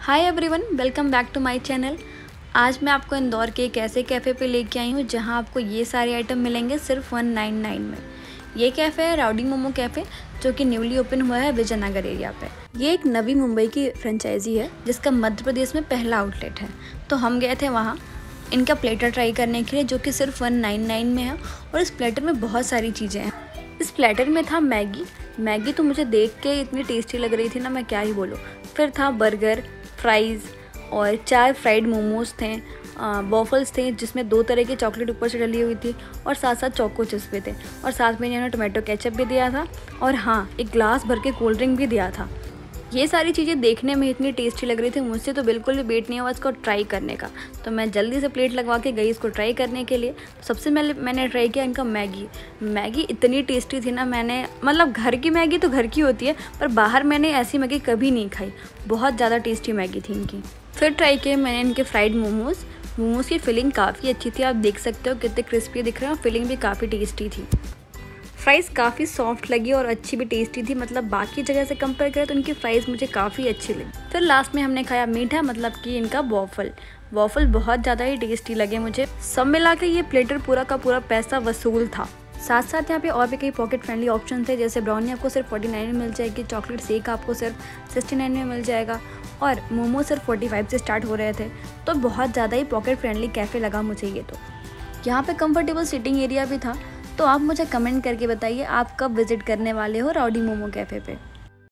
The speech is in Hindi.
Hi everyone, welcome back to my channel. आज मैं आपको इंदौर के एक ऐसे कैफ़े पे लेके आई हूँ जहाँ आपको ये सारे आइटम मिलेंगे सिर्फ 199 में। ये कैफ़े है राउडी मोमो कैफ़े, जो कि न्यूली ओपन हुआ है विजयनगर एरिया पे। ये एक नवी मुंबई की फ्रेंचाइजी है जिसका मध्य प्रदेश में पहला आउटलेट है। तो हम गए थे वहाँ इनका प्लेटर ट्राई करने के लिए, जो कि सिर्फ 199 में है। और इस प्लेटर में बहुत सारी चीज़ें हैं। इस प्लेटर में था मैगी तो मुझे देख के इतनी टेस्टी लग रही थी ना, मैं क्या ही बोलूँ। फिर था बर्गर, फ्राइज़ और 4 फ्राइड मोमोज थे, वॉफल्स थे जिसमें 2 तरह की चॉकलेट ऊपर से डली हुई थी और साथ साथ चोको चिप्स भी थे। और साथ में इन्होंने टोमेटो केचप भी दिया था और हाँ, एक ग्लास भर के कोल्ड ड्रिंक भी दिया था। ये सारी चीज़ें देखने में इतनी टेस्टी लग रही थी, मुझसे तो बिल्कुल भी वेट नहीं हुआ इसको ट्राई करने का। तो मैं जल्दी से प्लेट लगवा के गई इसको ट्राई करने के लिए। सबसे मैंने ट्राई किया इनका मैगी इतनी टेस्टी थी ना। मैंने मतलब घर की मैगी तो घर की होती है, पर बाहर मैंने ऐसी मैगी कभी नहीं खाई। बहुत ज़्यादा टेस्टी मैगी थी इनकी। फिर ट्राई किए मैंने इनके फ्राइड मोमोज़ की फिलिंग काफ़ी अच्छी थी। आप देख सकते हो कितने क्रिस्पी दिख रहे हैं, फिलिंग भी काफ़ी टेस्टी थी। फ्राइज़ काफ़ी सॉफ्ट लगी और अच्छी भी टेस्टी थी। मतलब बाकी जगह से कंपेयर करें तो इनकी फ्राइज़ मुझे काफ़ी अच्छी लगी। फिर लास्ट में हमने खाया मीठा, मतलब कि इनका वॉफल बहुत ज़्यादा ही टेस्टी लगे मुझे। सब मिला के ये प्लेटर पूरा का पूरा पैसा वसूल था। साथ साथ यहाँ पे और भी कई पॉकेट फ्रेंडली ऑप्शन थे, जैसे ब्राउनी आपको सिर्फ 49 में मिल जाएगी, चॉकलेट शेक आपको सिर्फ 69 में मिल जाएगा और मोमो सिर्फ 45 से स्टार्ट हो रहे थे। तो बहुत ज़्यादा ही पॉकेट फ्रेंडली कैफ़े लगा मुझे ये। तो यहाँ पे कंफर्टेबल सीटिंग एरिया भी था। तो आप मुझे कमेंट करके बताइए आप कब विज़िट करने वाले हो राउडी मोमो कैफ़े पे।